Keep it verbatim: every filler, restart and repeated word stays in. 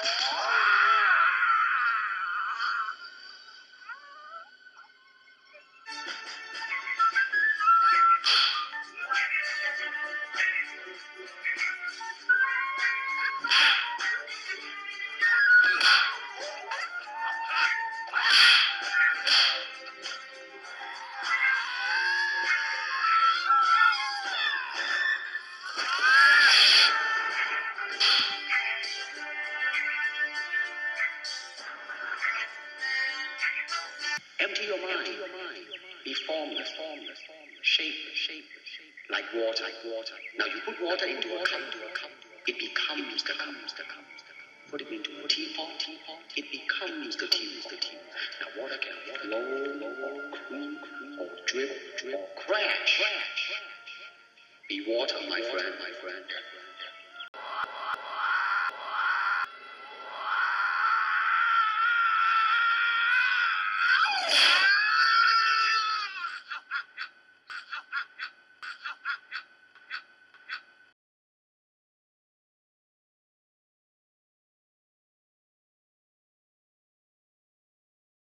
Empty your mind. Empty your mind. Be formless, formless, formless, shapeless, shapeless, shapeless, like water, like water. Now you put water into a cup, into a cup. It becomes the cup, the cup. Put it into a teapot, teapot. It becomes the teapot, the teapot. Now water can flow, or creep, or drip, drip, or crash, crash. Be water, my friend, my friend.